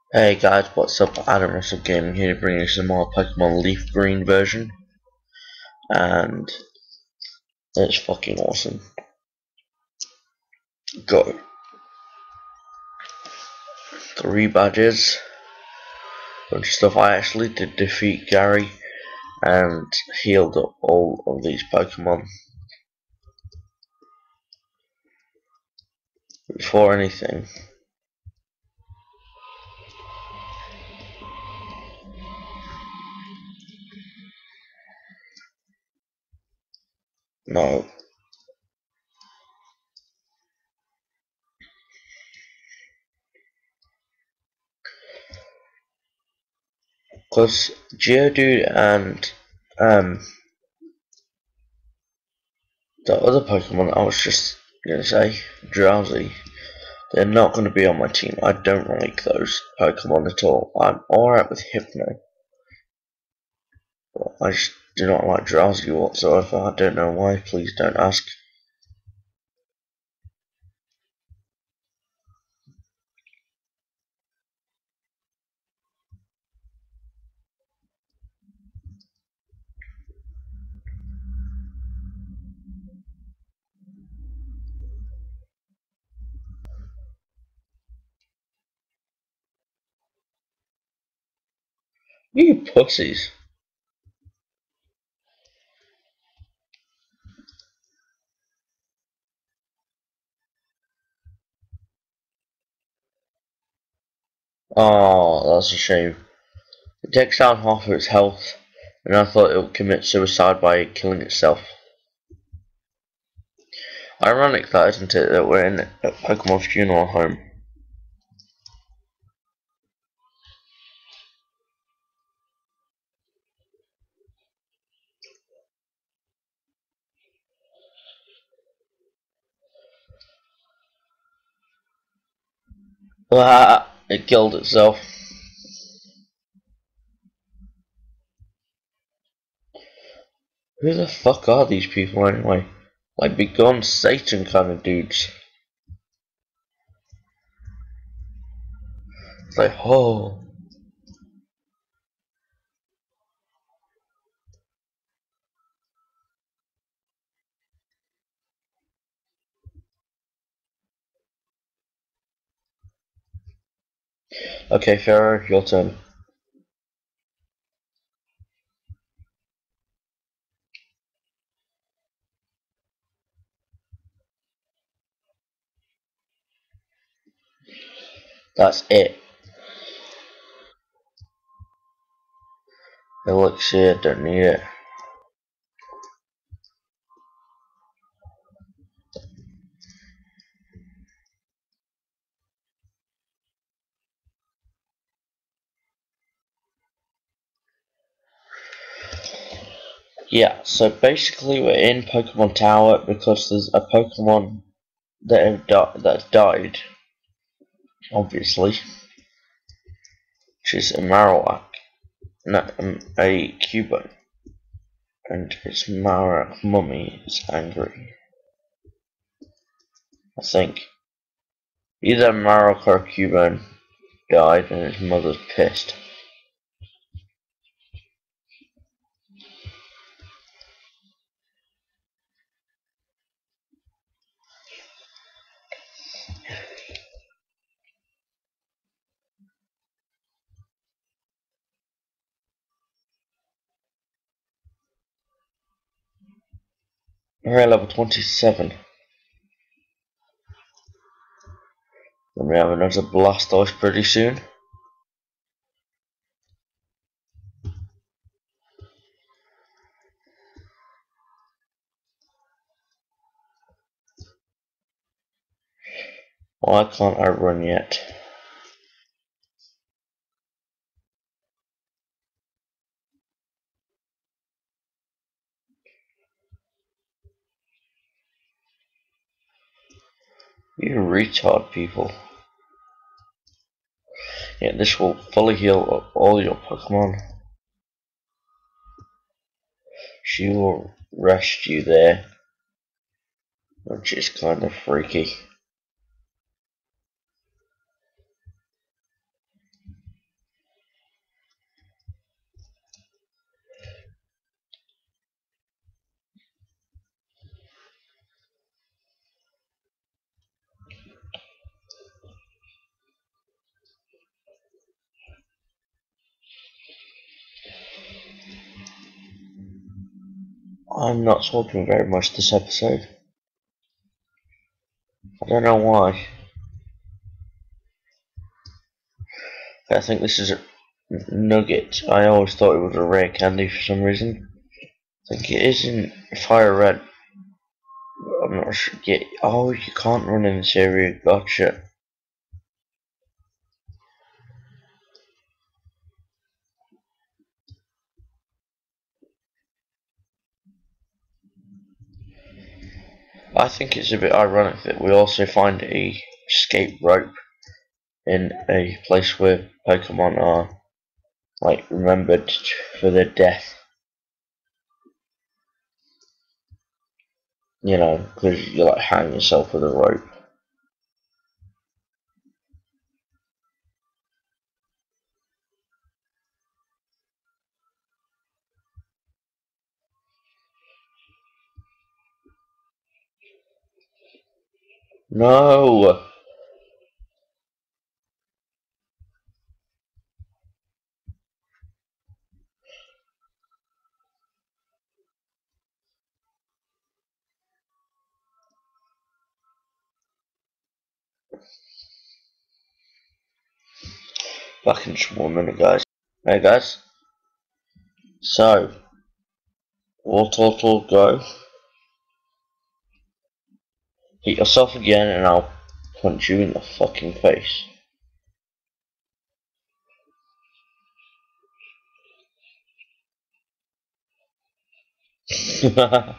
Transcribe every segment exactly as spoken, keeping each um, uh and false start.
Hey guys, what's up? Adam Russell Gaming here to bring you some more Pokemon Leaf Green version, and it's fucking awesome. Go. Three badges, bunch of stuff. I actually did defeat Gary and healed up all of these Pokemon before anything. No. Because Geodude and um the other Pokemon I was just gonna say, Drowsy, they're not going to be on my team. I don't like those Pokemon at all. I'm alright with Hypno, but I just do not like Drowsy whatsoever. I don't know why, please don't ask. You pussies. Oh, that's a shame. It takes down half of its health, and I thought it would commit suicide by killing itself. Ironic that, isn't it, that we're in a Pokemon funeral home. Ah, it killed itself. Who the fuck are these people anyway? Like, begone Satan kind of dudes. It's like, oh. Okay, Pharaoh, your turn. That's it. Elixir, don't need it. Yeah, so basically we're in Pokemon Tower because there's a Pokemon that have di that's died, obviously, which is a Marowak, not um, a Cubone, and its Marowak mummy is angry. I think either Marowak or Cubone died, and his mother's pissed. We're at level twenty-seven. Then we have another Blastoise pretty soon. Why can't I run yet? You retard people. Yeah, this will fully heal up all your Pokemon. She will rest you there, which is kind of freaky. I'm not talking very much this episode. I don't know why. I think this is a nugget. I always thought it was a rare candy for some reason. I think it is in fire red. I'm not sure. Yeah. Oh, you can't run in this area. Gotcha. I think it's a bit ironic that we also find a escape rope in a place where Pokemon are like remembered for their death. You know, because you like hang yourself with a rope. No! Back in just one minute, guys. Hey, guys. So, all total go. Hit yourself again, and I'll punch you in the fucking face. That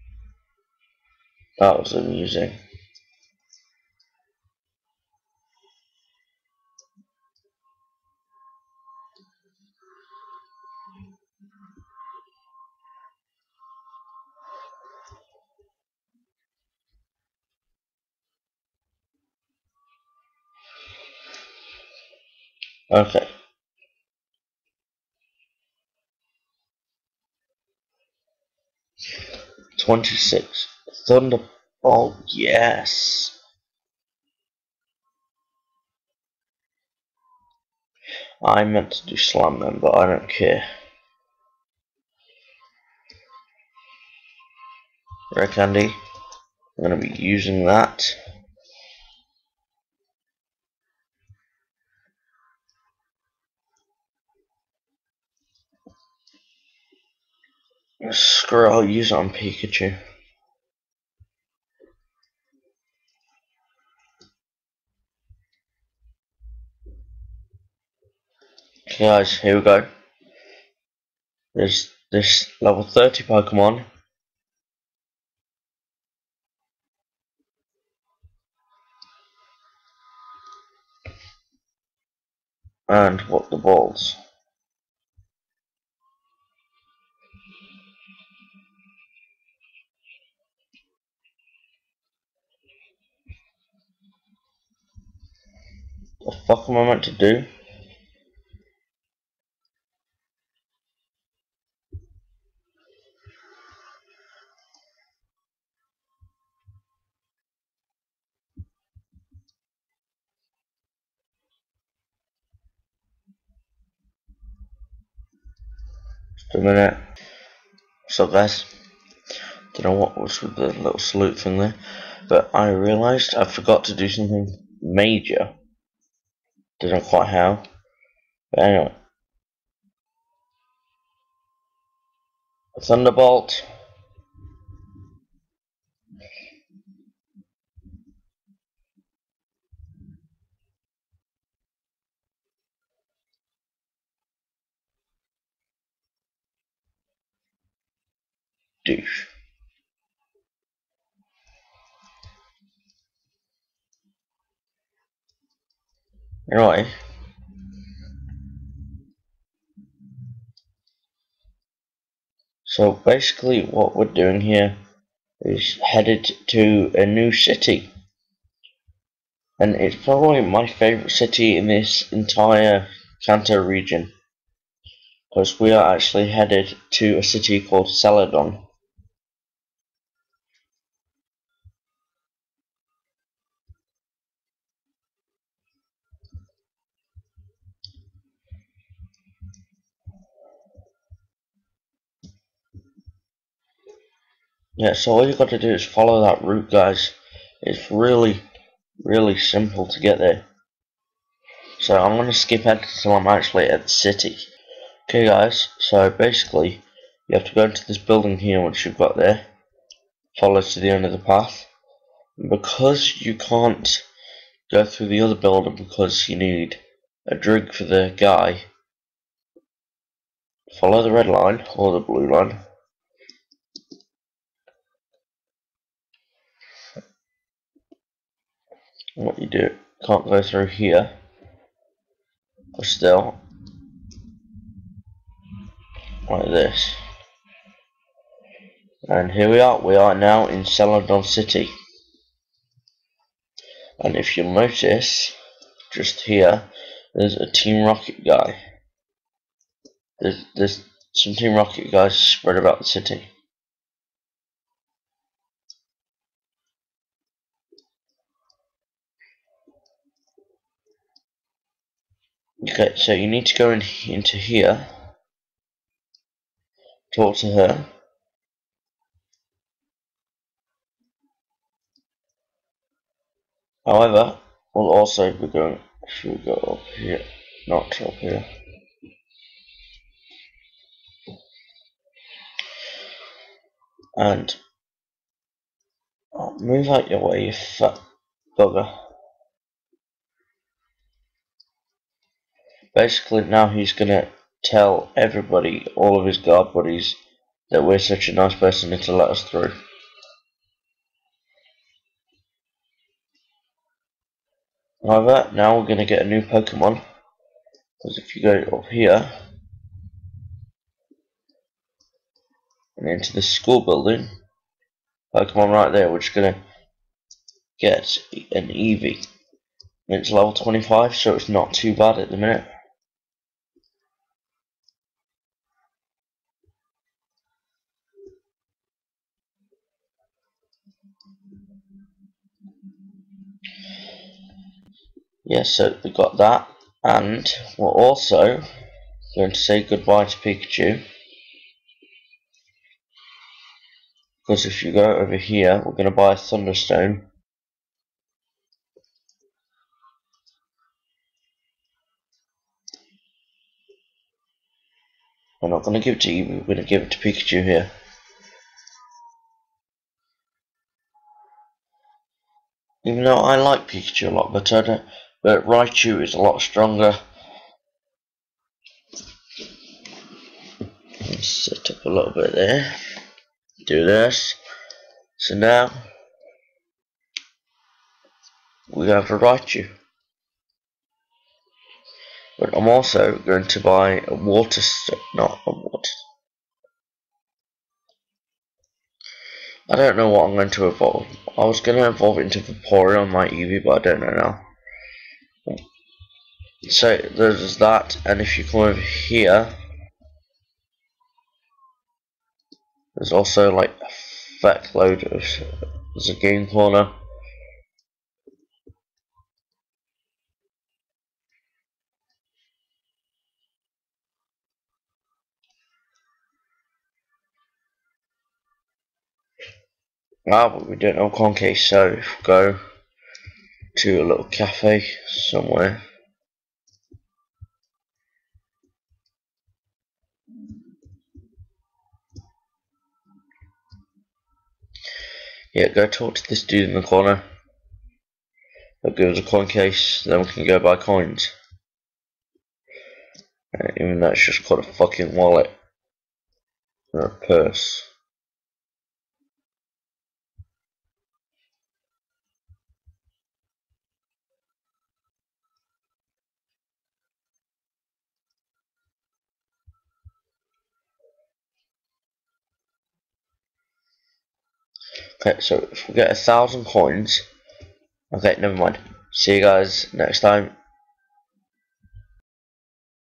was amusing. Okay. twenty-six. Thunderbolt, yes. I meant to do Slam then, but I don't care. Red Candy. I'm going to be using that. Screw it, I'll use it on Pikachu. Okay guys, here we go. There's this level thirty Pokemon. And what the balls. What the fuck am I meant to do? Just a minute. What's up guys? Don't know what was with the little salute thing there, but I realised I forgot to do something major. Don't know quite how, but anyway. Thunderbolt. Douche. Anyway. So basically what we're doing here is headed to a new city. And it's probably my favourite city in this entire Kanto region. Because we are actually headed to a city called Celadon. Yeah, so all you got to do is follow that route, guys. It's really, really simple to get there. So I'm going to skip ahead until I'm actually at the city. Okay guys, so basically you have to go into this building here once you've got there. Follow to the end of the path. And because you can't go through the other building because you need a drink for the guy, follow the red line or the blue line. And what you do, can't go through here, but still, like this. And here we are, we are now in Celadon City. And if you'll notice, just here, there's a Team Rocket guy. There's, there's some Team Rocket guys spread about the city. Okay, so you need to go in, into here, talk to her. However, we'll also be going, should we go up here, not up here. And, oh, move out your way, you fat bugger. Basically now he's gonna tell everybody, all of his guard buddies, that we're such a nice person and to let us through. However, now we're gonna get a new Pokemon, because if you go up here and into the school building, Pokemon right there, we're just gonna get an Eevee. And it's level twenty-five, so it's not too bad at the minute. Yeah, so we got that, and we're also going to say goodbye to Pikachu, because if you go over here, we're going to buy a Thunderstone. We're not going to give it to you, we're going to give it to Pikachu here. Even though I like Pikachu a lot, but I don't, but Raichu is a lot stronger. Let's set up a little bit there. Do this. So now we have a Raichu. But I'm also going to buy a water stone, not a water. I don't know what I'm going to evolve. I was going to evolve into Vaporeon on my Eevee, but I don't know now. So there's that, and if you come over here, there's also like a fat load of. There's a game corner. Ah, but we don't have a con case, so if we go to a little cafe somewhere. Yeah, go talk to this dude in the corner. He'll give us a coin case, then we can go buy coins. Uh, even though it's just called a fucking wallet. Or a purse. Okay, so if we get a thousand coins. Okay, never mind. See you guys next time.